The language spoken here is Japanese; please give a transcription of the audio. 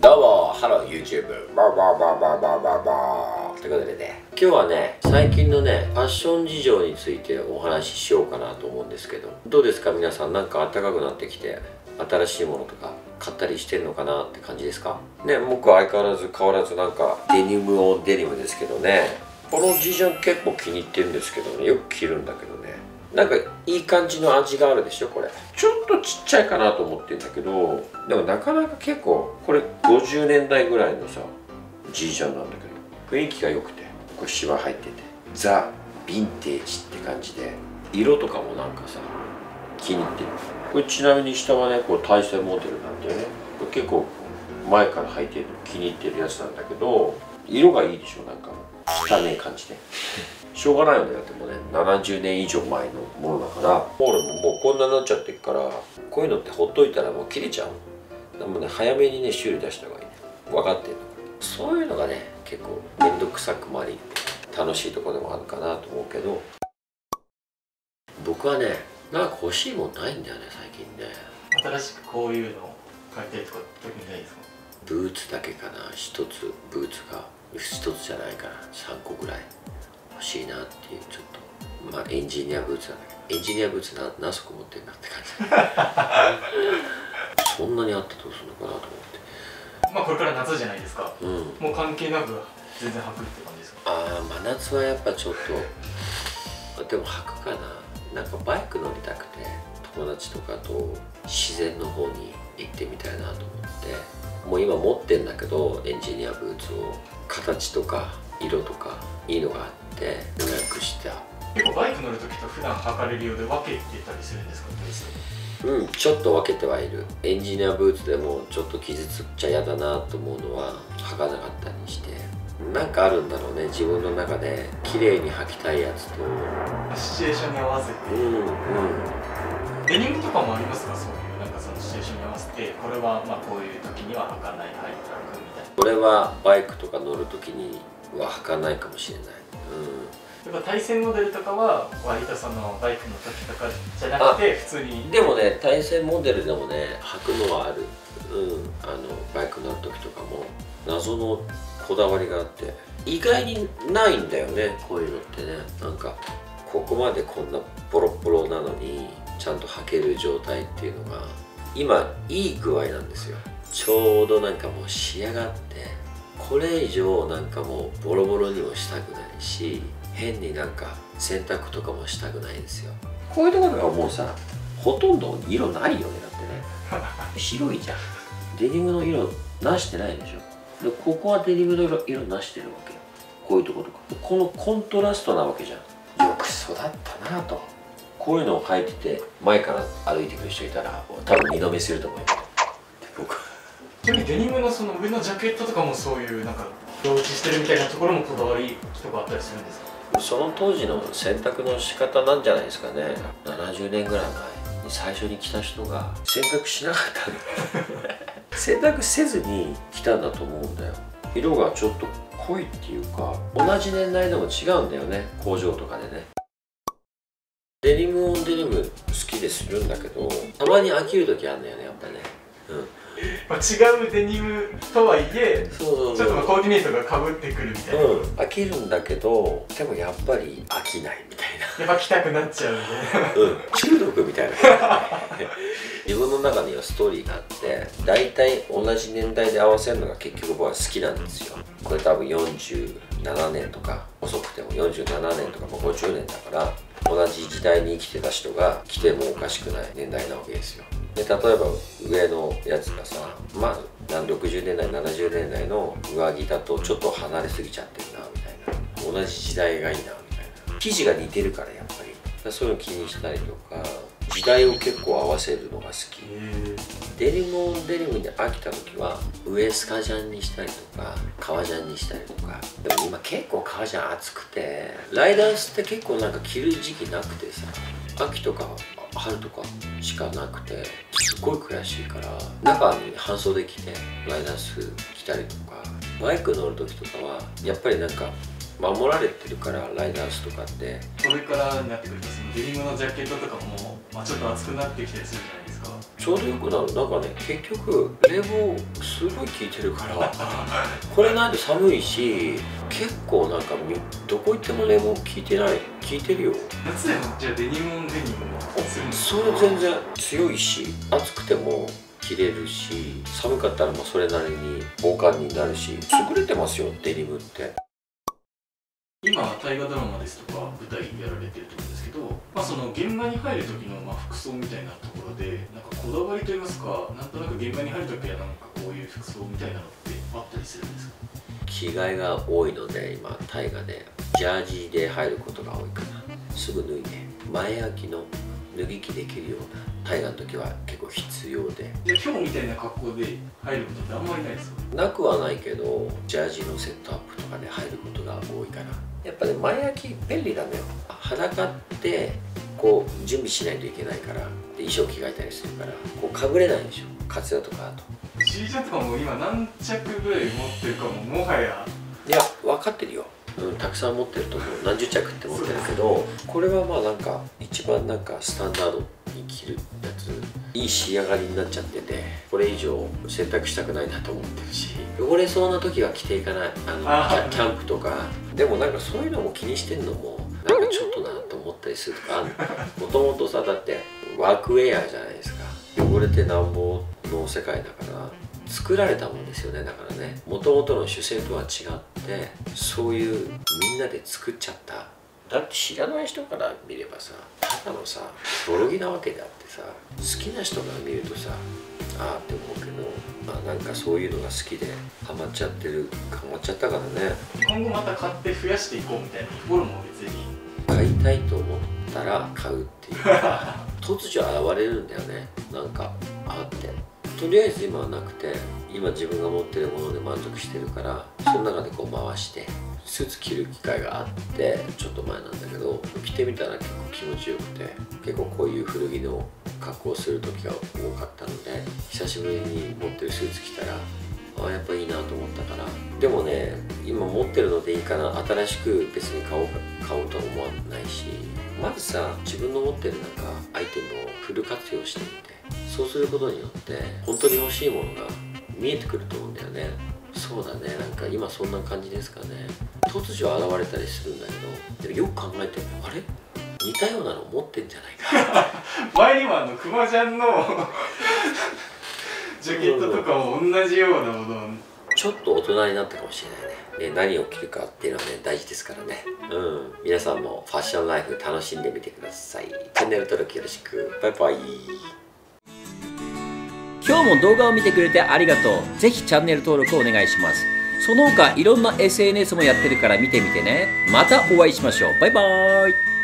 どうも、ハロー YouTube バーバーバーバーバーバーバーということでね、今日はね、最近のね、ファッション事情についてお話ししようかなと思うんですけど、どうですか皆さん、なんか暖かくなってきて新しいものとか買ったりしてるのかなって感じですかね。僕は相変わらずなんかデニムオンデニムですけどね、このジージャン結構気に入ってるんですけどね、よく着るんだけどね、なんかいい感じの味があるでしょ。これちょっとちっちゃいかなと思ってるんだけど、でもなかなか結構これ50年代ぐらいのさジージャンなんだけど、雰囲気が良くて、これシワ入っててザ・ヴィンテージって感じで、色とかもなんかさ気に入ってる。これちなみに下はね、これ対戦モデルなんだよね。これ結構前から履いてる気に入ってるやつなんだけど、色がいいでしょ。なんか汚ねえ感じでしょうがないよね。だってもうね70年以上前のものだから、俺ももうこんなになっちゃってるから、こういうのってほっといたらもう切れちゃう。でもね、早めにね修理出した方がいいね。分かってるの。そういうのがね結構面倒くさくもあり楽しいところでもあるかなと思うけど、僕はねなんか欲しいもんないんだよね最近ね。 新しくこういうのを買いたいとか特にないですか？ ブーツだけかな。一つブーツが一つじゃないかな、3個ぐらい欲しいなっていう。ちょっとまあエンジニアブーツなんだけど、エンジニアブーツ何足持ってんだって感じそんなにあってどうするのかなと思って。 まあこれから夏じゃないですか、 うん、 もう関係なく全然履くって感じですか？ ああ、真夏はやっぱちょっとでも履くかな。なんかバイク乗りたくて、友達とかと自然の方に行ってみたいなと思って、もう今持ってんだけどエンジニアブーツを、形とか色とかいいのがあって予約した。 結構バイク乗るときと普段履かれるようで分けてたりするんですか？ うん、ちょっと分けてはいる。エンジニアブーツでもちょっと傷つっちゃ嫌だなと思うのは履かなかったりして、なんかあるんだろうね自分の中で綺麗に履きたいやつと。 シチュエーションに合わせて。デニムとかもありますか？そういうなんかそのシチュエーションに合わせて、これはまあこういう時には履かない、履くみたいな。 これはバイクとか乗る時には履かないかもしれない。 やっぱ対戦モデルとかは割とそのバイクの時とかじゃなくて普通に。 でもね対戦モデルでもね履くのはある。バイク乗る時とかも謎のこだわりがあって、意外にないんだよねこういうのってね。なんかここまでこんなボロボロなのにちゃんと履ける状態っていうのが今いい具合なんですよ。ちょうどなんかもう仕上がって、これ以上なんかもうボロボロにもしたくないし、変になんか洗濯とかもしたくないんですよ。こういうところがもうさほとんど色ないよね。だってね白いじゃん。デニムの色なしてないでしょ。でここはデニムの色なしてるわけよ。こういうとことかこのコントラストなわけじゃん。よく育ったなと。こういうのを履いてて前から歩いてくる人いたら多分二度見すると思うよ僕。 ちなみにデニムのその上のジャケットとかもそういうなんか表示してるみたいなところもこだわりとかあったりするんですか？ その当時の選択の仕方なんじゃないですかね。70年ぐらい前に最初に来た人が選択しなかったんだ選択せずに来たんだと思うんだよ。色がちょっと濃いっていうか、同じ年代でも違うんだよね、工場とかでね。デニムオンデニム好きでするんだけど、たまに飽きる時あるんだよねやっぱね。 まあ違うデニムとはいえ、ちょっとコーディネートがかぶってくるみたいな。 飽きるんだけど、でもやっぱり飽きないみたいやっぱ着たくなっちゃうんで中毒みたいな自分の中にはストーリーがあって、大体同じ年代で合わせるのが結局僕は好きなんですよ。これ多分47年とか、遅くても47年とかもう50年だから、同じ時代に生きてた人が着てもおかしくない年代なわけですよ。で例えば上のやつがさ、まあ60年代70年代の上着だとちょっと離れすぎちゃってるなみたいな、同じ時代がいいなみたいな、生地が似てるからやっぱりそういうの気にしたりとか、時代を結構合わせるのが好き。デニムオンデニムに飽きた時は上スカジャンにしたりとか革ジャンにしたりとか。でも今結構革ジャン暑くて、ライダースって結構なんか着る時期なくてさ、秋とか春とかしかなくて、すっごい悔しいから中に半袖着てライダース着たりとか。バイク乗る時とかはやっぱりなんか守られてるから、ライダースとかって。 これからになってくるとそのデニムのジャケットとかも、まあ、ちょっと厚くなってきたりするじゃないですか。 ちょうどよくなる。なんかね、結局冷房すごい効いてるからこれないと寒いし、結構なんかどこ行っても冷房効いてない、効いてるよ。 夏でもじゃあデニムもするんですか？ それ全然強いし、暑くても着れるし、寒かったらもうそれなりに防寒になるし、優れてますよデニムって。 今大河ドラマですとか舞台やられてると思うんですけど、その現場に入る時の服装みたいなところでなんかこだわりといいますか、なんとなく現場に入る時はなんかこういう服装みたいなのってあったりするんですか？ 着替えが多いので、今大河でジャージで入ることが多いかな。すぐ脱いで前開きの脱ぎ着できるような大河の時は結構必要で。 じゃあ今日みたいな格好で入ることってあんまりないですか？ なくはないけど、ジャージのセットアップとかで入ることが多いかな。やっぱね、前開き便利なのよ。裸ってこう準備しないといけないから、で衣装着替えたりするからこうかぶれないでしょ、カツラとかあと。 T シャツとかも今何着ぐらい持ってるかもはや。 いや分かってるよ、たくさん持ってると思う。何十着って持ってるけど、これはまあなんか一番なんかスタンダードに着るやつ、いい仕上がりになっちゃってて、これ以上洗濯したくないなと思ってるし、汚れそうな時は着ていかない。キャンプとかでもなんかそういうのも気にしてんのもなんかちょっとなと思ったりするとかある。もともとさ、だってワークウェアじゃないですか。汚れてなんぼの世界だから作られたもんですよね。だからね、もともとの主性とは違ってそういうみんなで作っちゃった。だって知らない人から見ればさ、ただのさ泥着なわけであってさ、好きな人が見るとさ、ああって思うけど、なんかそういうのが好きでハマっちゃったからね。 今後また買って増やしていこうみたいなところも別に買いたいと思ったら買うっていうか突如現れるんだよね。なんかあって、とりあえず今はなくて、今自分が持ってるもので満足してるから、その中でこう回してスーツ着る機会があって、ちょっと前なんだけど着てみたら結構気持ちよくて、結構こういう古着の格好をする時が多かったので、久しぶりに持ってるスーツ着たらやっぱいいなと思ったから。でもね、今持ってるのでいいかな、新しく別に買おうとは思わないし、まずさ自分の持ってるなんかアイテムをフル活用してみて、そうすることによって本当に欲しいものが見えてくると思うんだよね。そうだね、なんか今そんな感じですかね。突如現れたりするんだけど、でもよく考えてあれ似たようなの持ってんじゃないか前にもくまちゃんのジャケットとかも同じようなものをちょっと大人になったかもしれないね。何を着るかっていうのはね大事ですからね。皆さんもファッションライフ楽しんでみてください。チャンネル登録よろしく。バイバイ。 今日も動画を見てくれてありがとう。ぜひチャンネル登録をお願いします。その他いろんな SNS もやってるから見てみてね。またお会いしましょう。バイバーイ。